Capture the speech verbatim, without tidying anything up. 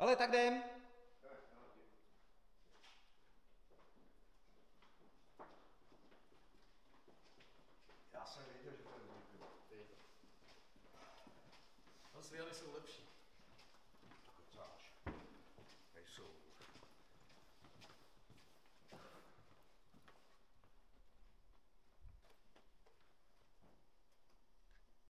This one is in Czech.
Ale tak jdem. Já jsem věděl, že to je dobrý. Ty. No, svěly jsou lepší. Tak co až? Nejsou.